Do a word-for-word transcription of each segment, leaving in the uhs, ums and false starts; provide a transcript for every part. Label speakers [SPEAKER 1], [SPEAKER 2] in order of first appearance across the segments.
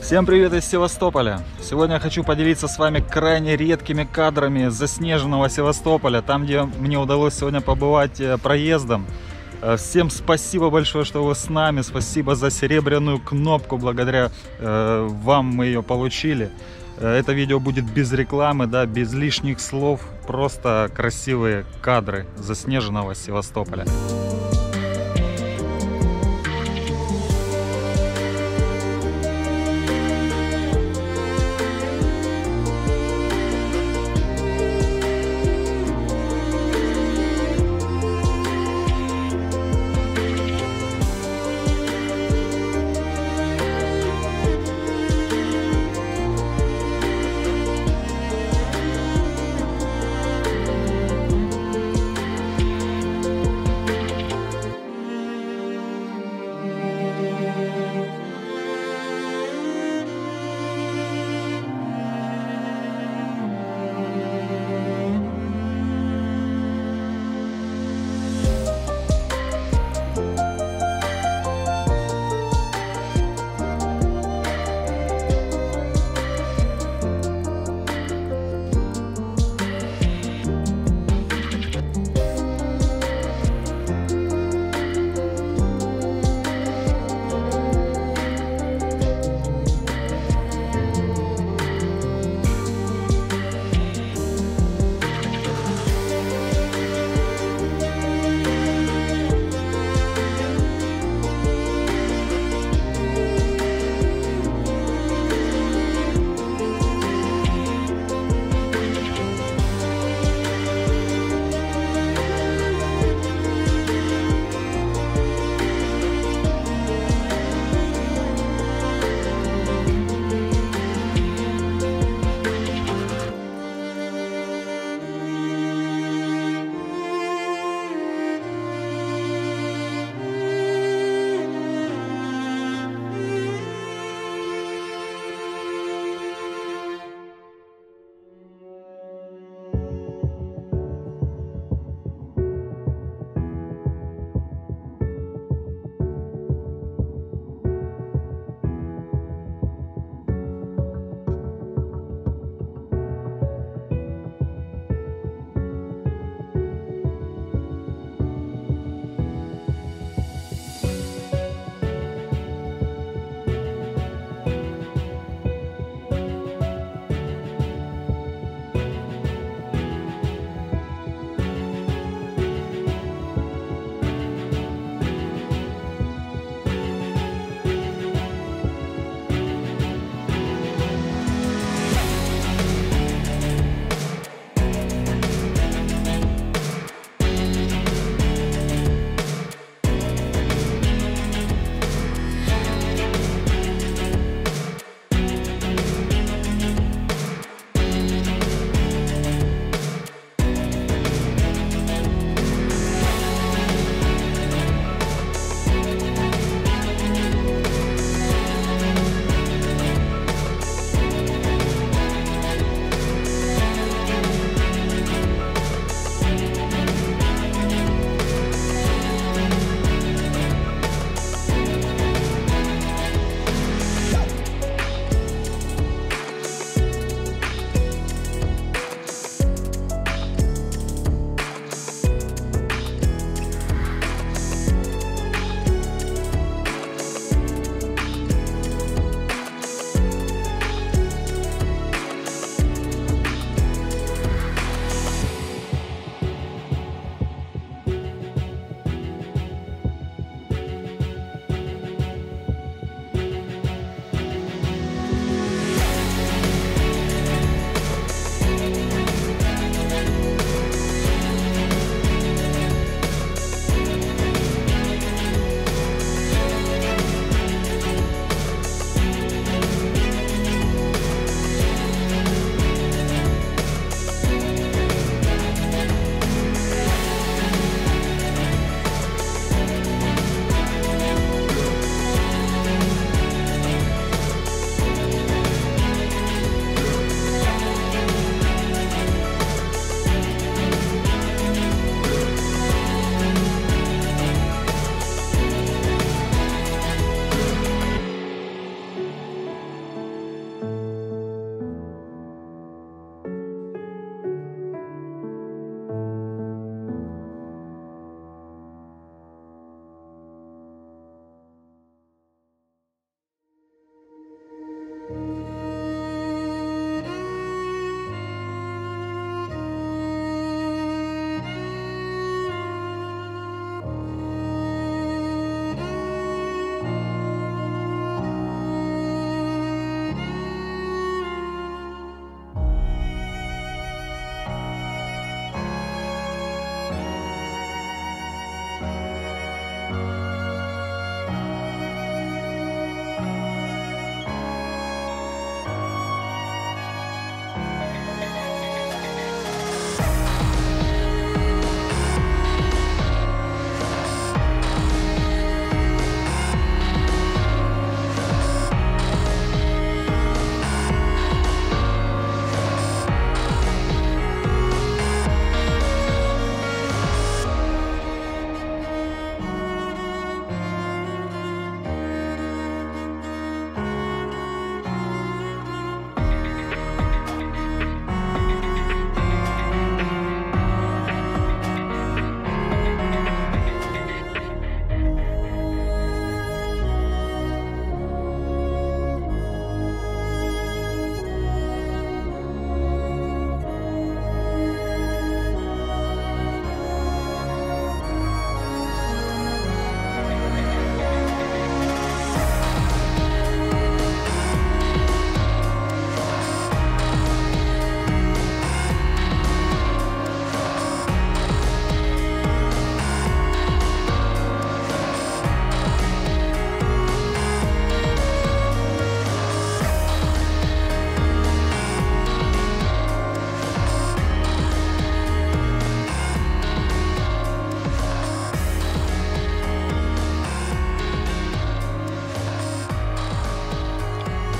[SPEAKER 1] Всем привет из Севастополя! Сегодня я хочу поделиться с вами крайне редкими кадрами заснеженного Севастополя, там, где мне удалось сегодня побывать проездом. Всем спасибо большое, что вы с нами, спасибо за серебряную кнопку, благодаря э, вам мы ее получили. Это видео будет без рекламы, да, без лишних слов, просто красивые кадры заснеженного Севастополя.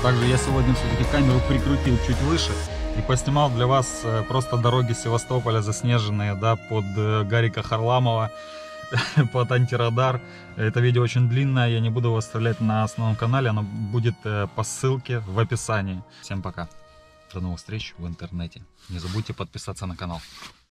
[SPEAKER 1] Также я сегодня все-таки камеру прикрутил чуть выше и поснимал для вас просто дороги Севастополя заснеженные, да, под Гарика Харламова, под антирадар. Это видео очень длинное, я не буду его оставлять на основном канале, оно будет по ссылке в описании. Всем пока, до новых встреч в интернете. Не забудьте подписаться на канал.